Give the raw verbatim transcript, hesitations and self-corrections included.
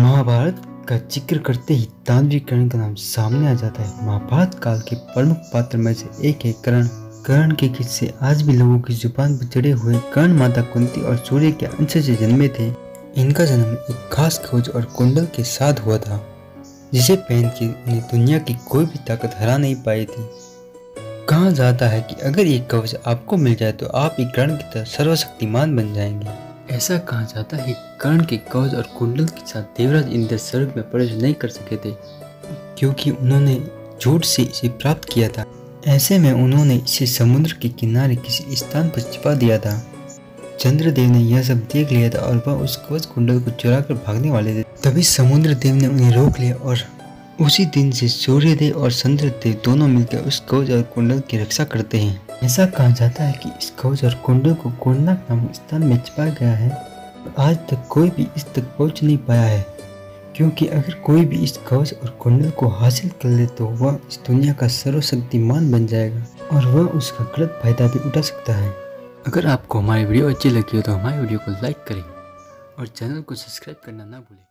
महाभारत का जिक्र करते ही दानवीर कर्ण का नाम सामने आ जाता है। महाभारत काल के प्रमुख पात्र में से एक है कर्ण। कर्ण के किस्से आज भी लोगों की जुबान पर चढ़े हुए। कर्ण माता कुंती और सूर्य के अंश से जन्मे थे। इनका जन्म एक खास खोज और कुंडल के साथ हुआ था, जिसे पहन के उन्हें दुनिया की कोई भी ताकत हरा नहीं पाई थी। कहा जाता है कि अगर ये कवच आपको मिल जाए तो आप एक कर्ण की तरह सर्वशक्तिमान बन जाएंगे। ऐसा कहा जाता है कि कर्ण के कवच और कुंडल के साथ देवराज इंद्र स्वर्ग में प्रवेश नहीं कर सके थे, क्योंकि उन्होंने झूठ से इसे प्राप्त किया था। ऐसे में उन्होंने इसे समुद्र के किनारे किसी स्थान पर छिपा दिया था। चंद्रदेव ने यह सब देख लिया था और वह उस कवच कुंडल को चुरा कर भागने वाले थे। तभी समुद्र देव ने उन्हें रोक लिया और उसी दिन से सूर्यदेव और चंद्रदेव दोनों मिलकर उस कवच और कुंडल की रक्षा करते हैं। ऐसा कहा जाता है कि इस कवच और कुंडल को कोणार्क नामक स्थान में छिपाया गया है। आज तक कोई भी इस तक पहुंच नहीं पाया है, क्योंकि अगर कोई भी इस कवच और कुंडल को हासिल कर ले तो वह इस दुनिया का सर्वशक्तिमान बन जाएगा और वह उसका गलत फायदा भी उठा सकता है। अगर आपको हमारी वीडियो अच्छी लगी हो तो हमारी वीडियो को लाइक करें और चैनल को सब्सक्राइब करना ना भूलें।